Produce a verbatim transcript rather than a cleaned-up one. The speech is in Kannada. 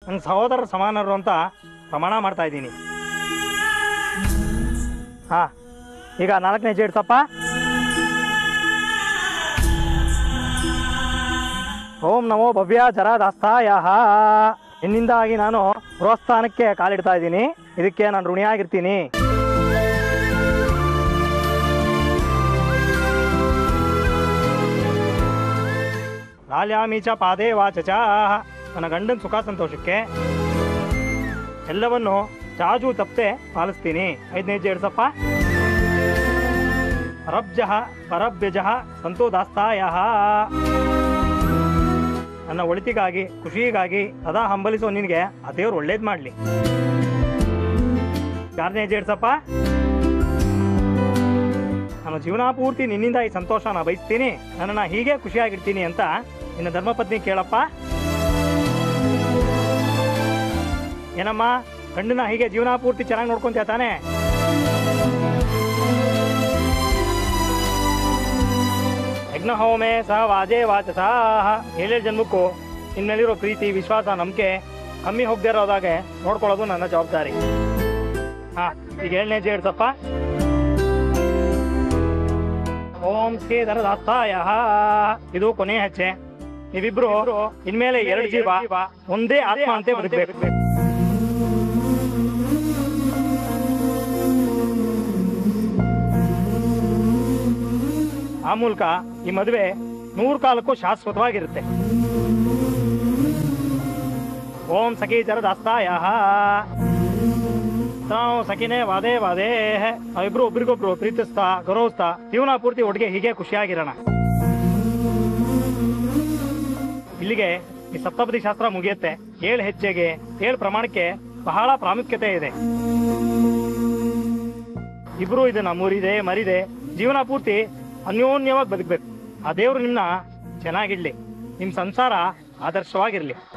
ನನ್ನ ಸಹೋದರ ಸಮಾನರು ಅಂತ ಪ್ರಮಾಣ ಮಾಡ್ತಾ ಇದ್ದೀನಿ. ಹಾ, ಈಗ ನಾಲ್ಕನೇ ಹೆಜ್ಜೆ ಇಡ್ಸಪ್ಪ. ಓಂ ನಮೋ ಭವ್ಯ ಜರಾದಾಸ್ತಾಯ. ಇನ್ನಿಂದಾಗಿ ನಾನು ಗೃಹಸ್ಥಾನಕ್ಕೆ ಕಾಲಿಡ್ತಾ ಇದ್ದೀನಿ. ಇದಕ್ಕೆ ನಾನು ಋಣಿಯಾಗಿರ್ತೀನಿ. ಲಾಲ್ಯಾಮೀಚ ಪಾದೇ ವಾಚಚ. ನನ್ನ ಗಂಡನ ಸುಖ ಸಂತೋಷಕ್ಕೆ ಎಲ್ಲವನ್ನು ಚಾಜು ತಪ್ಪದೆ ಪಾಲಿಸ್ತೀನಿ. ಐದನೇ ಹೆಜ್ಜೆ ಇಡ್ಸಪ್ಪ. ರಬ್ಜಃ ಪರಭ್ಯಜಃ ಸಂತೋದಾಸ್ತಾಯ. ನನ್ನ ಒಳಿತಿಗಾಗಿ ಖುಷಿಗಾಗಿ ಸದಾ ಹಂಬಲಿಸೋ ನಿನಗೆ ಆ ದೇವ್ರು ಒಳ್ಳೇದು ಮಾಡಲಿ. ಆರನೇ ಹೆಜ್ಜೆ ಇಡ್ಸಪ್ಪ. ನಾನು ಜೀವನ ಪೂರ್ತಿ ನಿನ್ನಿಂದ ಈ ಸಂತೋಷನ ಬಯಸ್ತೀನಿ, ನನ್ನನ್ನು ಹೀಗೆ ಖುಷಿಯಾಗಿರ್ತೀನಿ ಅಂತ ನಿನ್ನ ಧರ್ಮಪತ್ನಿ ಕೇಳಪ್ಪ. ಏನಮ್ಮ, ಗಂಡನ ಹೀಗೆ ಜೀವನ ಪೂರ್ತಿ ಚೆನ್ನಾಗಿ ನೋಡ್ಕೊಂತೀಯ ತಾನೆ? ಯಜ್ಞ ಹೋಮೆ ಸಹ ವಾಜೇ ವಾಚಸ. ಏಳೇಳು ಜನ್ಮಕ್ಕೂ ಇನ್ಮೇಲಿರೋ ಪ್ರೀತಿ ವಿಶ್ವಾಸ ನಂಬಿಕೆ ಕಮ್ಮಿ ಹೋಗದೆ ಇರೋದಾಗೆ ನೋಡ್ಕೊಳ್ಳೋದು ನನ್ನ ಜವಾಬ್ದಾರಿ. ಹಾ, ಈಗ ಏಳನೇ ಹೆಜ್ಜೆ ಇಡ್ಸಪ್ಪ. ಓಂ ಶ್ರೀ ಧರದಾಸ್ತಾಯ. ಇದು ಕೊನೆ ಹೆಜ್ಜೆ. ನೀವಿಬ್ರು ಇನ್ಮೇಲೆ ಎರಡು ಜೀವ ಒಂದೇ ಆತ್ಮ ಅಂತ ಬದುಕಬೇಕು. ಆ ಮೂಲಕ ಈ ಮದುವೆ ನೂರು ಕಾಲಕ್ಕೂ ಶಾಶ್ವತವಾಗಿರುತ್ತೆ. ಓಂ ಸಖಿ ಜರದಾಸ್ತಾಯ. ನಾವು ಸಖಿನೇ ವಾದೇ ವಾದೇ. ನಾವಿಬ್ರು ಒಬ್ರಿಗೊಬ್ರು ಪ್ರೀತಿಸ್ತಾ ಗೌರವಿಸ್ತಾ ಜೀವನ ಪೂರ್ತಿ ಒಟ್ಟಿಗೆ ಹೀಗೆ ಖುಷಿಯಾಗಿರೋಣ. ಇಲ್ಲಿಗೆ ಈ ಸಪ್ತಪದಿ ಶಾಸ್ತ್ರ ಮುಗಿಯುತ್ತೆ. ಏಳು ಹೆಜ್ಜೆಗೆ ಏಳು ಪ್ರಮಾಣಕ್ಕೆ ಬಹಳ ಪ್ರಾಮುಖ್ಯತೆ ಇದೆ. ಇಬ್ರು ಇದನ್ನ ಮುರಿದೆ ಮರಿದೆ ಜೀವನ ಪೂರ್ತಿ ಅನ್ಯೋನ್ಯವಾಗಿ ಬದುಕಬೇಕು. ಆ ದೇವ್ರು ನಿಮ್ನ ಚೆನ್ನಾಗಿಡ್ಲಿ, ನಿಮ್ ಸಂಸಾರ ಆದರ್ಶವಾಗಿರ್ಲಿ.